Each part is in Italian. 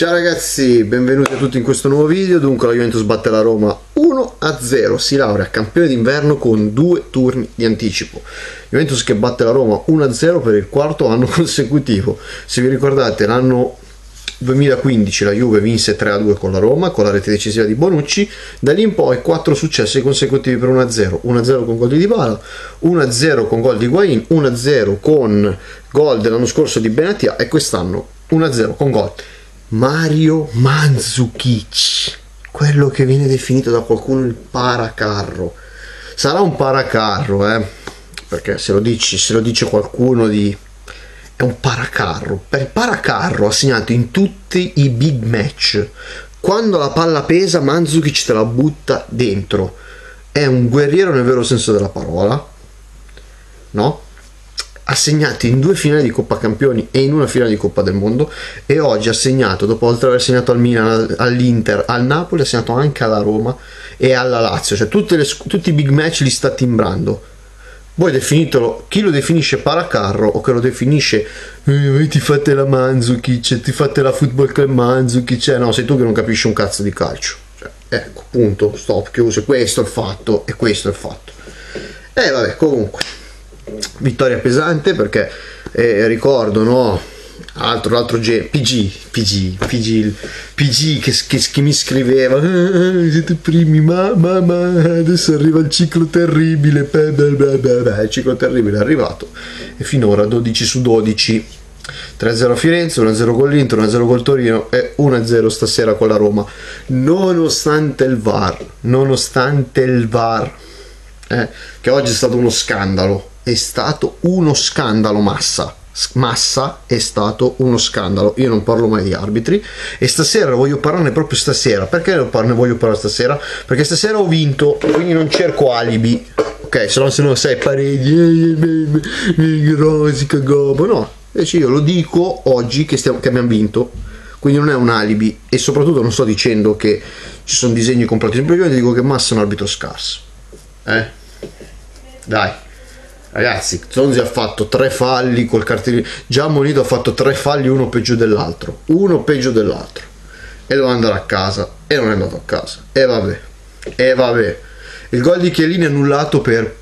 Ciao ragazzi, benvenuti a tutti in questo nuovo video. Dunque la Juventus batte la Roma 1-0, si laurea campione d'inverno con 2 turni di anticipo. Juventus che batte la Roma 1-0 per il quarto anno consecutivo. Se vi ricordate, l'anno 2015 la Juve vinse 3-2 con la Roma, con la rete decisiva di Bonucci. Da lì in poi 4 successi consecutivi per 1-0, 1-0 con gol di Dybala, 1-0 con gol di Higuain, 1-0 con gol dell'anno scorso di Benatia e quest'anno 1-0 con gol Mario Mandzukic, quello che viene definito da qualcuno il paracarro. Sarà un paracarro, perché se lo dice qualcuno è un paracarro. Per il paracarro ha segnato in tutti i big match. Quando la palla pesa, Mandzukic te la butta dentro. È un guerriero nel vero senso della parola, no? Ha segnato in 2 finali di Coppa Campioni e in una finale di Coppa del Mondo, e oggi ha segnato, dopo oltre ad aver segnato al Milan, all'Inter, al Napoli, ha segnato anche alla Roma e alla Lazio. Cioè tutti i big match li sta timbrando. Voi definitelo, chi lo definisce paracarro o che lo definisce ti fate la Mandzukic, ti fate la Football Club Mandzukic, no, sei tu che non capisci un cazzo di calcio. Cioè, ecco, punto, stop, chiuso. Questo è il fatto, e questo è il fatto. Vabbè, comunque vittoria pesante, perché ricordo, no, l'altro PG che mi scriveva siete primi, ma adesso arriva il ciclo terribile. Il ciclo terribile è arrivato e finora 12 su 12, 3-0 a Firenze, 1-0 con l'Inter, 1-0 col Torino e 1-0 stasera con la Roma, nonostante il VAR, che oggi è stato uno scandalo. È stato uno scandalo, Massa è stato uno scandalo. Io non parlo mai di arbitri e stasera voglio parlarne proprio stasera. Perché ne voglio parlare stasera? Perché stasera ho vinto, quindi non cerco alibi, ok? Se no sai, paredi, rosica, gobo, no, invece io lo dico oggi che abbiamo vinto, quindi non è un alibi. E soprattutto non sto dicendo che ci sono disegni completi, semplicemente dico che Massa è un arbitro scarso. Dai ragazzi, Zonzi ha fatto 3 falli col cartellino, già Monito ha fatto 3 falli, uno peggio dell'altro, e doveva andare a casa e non è andato a casa, e vabbè. Il gol di Chiellini è annullato per,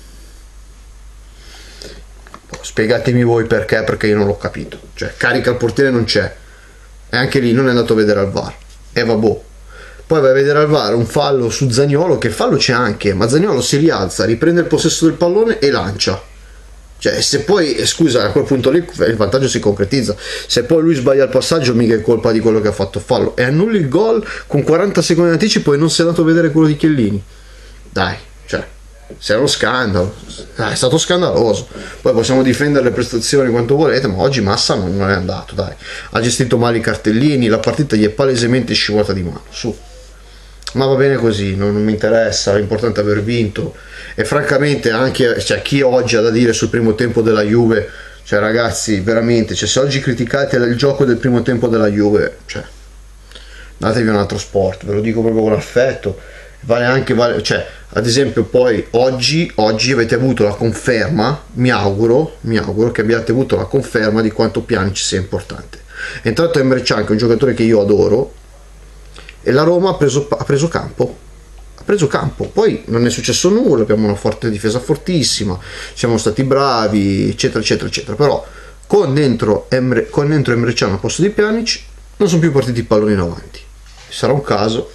spiegatemi voi perché io non l'ho capito. Cioè, carica il portiere, non c'è, e anche lì non è andato a vedere al VAR, e vabbè. Poi vai a vedere al VAR un fallo su Zaniolo, che il fallo c'è anche, ma Zaniolo si rialza, riprende il possesso del pallone e lancia. Cioè, se poi, scusa, a quel punto lì il vantaggio si concretizza. Se poi lui sbaglia il passaggio, mica è colpa di quello che ha fatto il fallo, e annulli il gol con 40 secondi di anticipo e non si è andato a vedere quello di Chiellini. Dai, cioè, se è uno scandalo, è stato scandaloso. Poi possiamo difendere le prestazioni quanto volete, ma oggi Massa non è andato, dai. Ha gestito male i cartellini, la partita gli è palesemente scivolata di mano, su. Ma va bene così, non mi interessa, l'importante è aver vinto. E francamente anche, cioè, chi oggi ha da dire sul primo tempo della Juve, cioè ragazzi, veramente, cioè, se oggi criticate il gioco del primo tempo della Juve, cioè datevi un altro sport, ve lo dico proprio con affetto. Cioè, ad esempio, poi oggi avete avuto la conferma, mi auguro che abbiate avuto la conferma di quanto Pjanic sia importante. È entrato Emre Can, che è un giocatore che io adoro, e la Roma ha preso campo, poi non è successo nulla, abbiamo una forte difesa, fortissima, siamo stati bravi, eccetera eccetera eccetera, però con dentro Emre Can al posto di Pjanic non sono più partiti i palloni in avanti. Sarà un caso.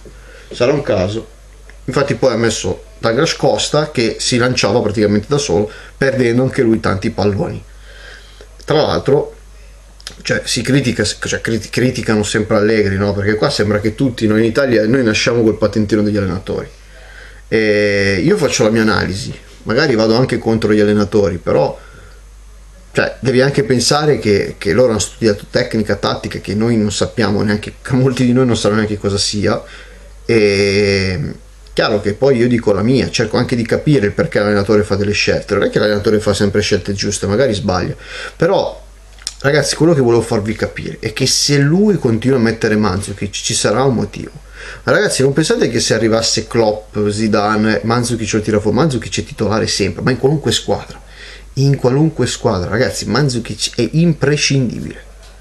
Infatti poi ha messo Douglas Costa, che si lanciava praticamente da solo, perdendo anche lui tanti palloni. Tra l'altro, cioè, criticano sempre Allegri, no? Perché qua sembra che tutti noi in Italia nasciamo col patentino degli allenatori, e io faccio la mia analisi, magari vado anche contro gli allenatori, però cioè, devi anche pensare che loro hanno studiato tecnica, tattica, che noi non sappiamo neanche, che molti di noi non sanno neanche cosa sia. E chiaro che poi io dico la mia, cerco anche di capire il perché l'allenatore fa delle scelte. Non è che l'allenatore fa sempre scelte giuste, magari sbaglia, però ragazzi, quello che volevo farvi capire è che se lui continua a mettere Mandzukic ci sarà un motivo. Ma ragazzi, non pensate che se arrivasse Klopp, Zidane, Mandzukic lo tira fuori. Mandzukic è titolare sempre, ma in qualunque squadra, ragazzi, Mandzukic è imprescindibile.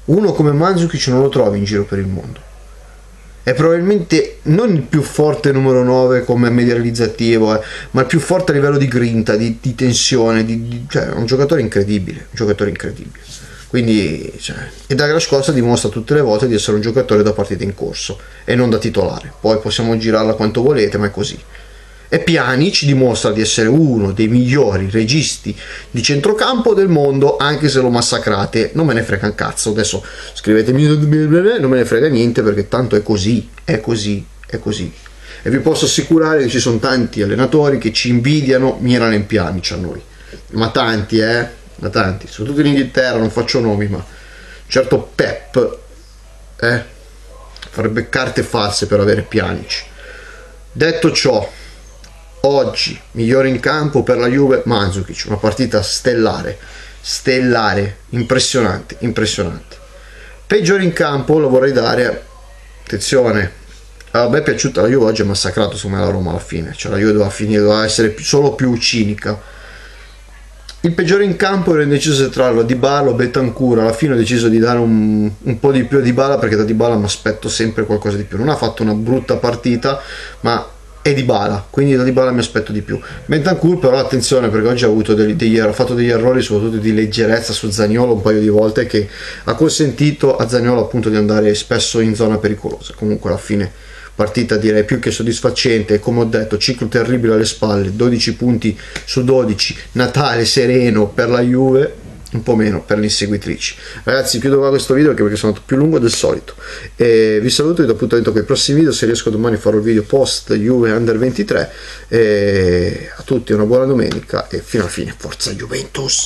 Uno come Mandzukic non lo trovi in giro per il mondo. È probabilmente non il più forte numero 9 come media realizzativo, ma il più forte a livello di grinta, di tensione, cioè è un giocatore incredibile, un giocatore incredibile. Quindi, cioè, e Douglas Costa dimostra tutte le volte di essere un giocatore da partita in corso e non da titolare. Poi possiamo girarla quanto volete, ma è così. E Pjanic dimostra di essere uno dei migliori registi di centrocampo del mondo, anche se lo massacrate. Non me ne frega un cazzo, adesso scrivetemi, non me ne frega niente, perché tanto è così, è così, è così. E vi posso assicurare che ci sono tanti allenatori che ci invidiano Miralem Pjanic a noi, ma tanti, ma tanti, soprattutto in Inghilterra, non faccio nomi, ma certo Pep farebbe carte false per avere Pjanic. Detto ciò, oggi migliore in campo per la Juve Mandzukic, una partita stellare, impressionante. Peggiore in campo lo vorrei dare, attenzione, a me è piaciuta la Juve, oggi è massacrato su me la Roma alla fine, cioè la Juve doveva essere solo più cinica. Il peggiore in campo ero indeciso se trarlo a Dybala o Bentancur. Alla fine ho deciso di dare un po' di più a Dybala, perché da Dybala mi aspetto sempre qualcosa di più. Non ha fatto una brutta partita, ma è Dybala, quindi da Dybala mi aspetto di più. Bentancur però attenzione, perché oggi ha fatto degli errori, soprattutto di leggerezza su Zaniolo un paio di volte, che ha consentito a Zaniolo appunto di andare spesso in zona pericolosa. Comunque alla fine partita direi più che soddisfacente, come ho detto ciclo terribile alle spalle, 12 punti su 12, Natale sereno per la Juve, un po' meno per le inseguitrici. Ragazzi, chiudo qua questo video perché sono andato più lungo del solito, e vi saluto e do appuntamento con i prossimi video. Se riesco domani farò il video post Juve Under 23, e a tutti una buona domenica e fino alla fine forza Juventus.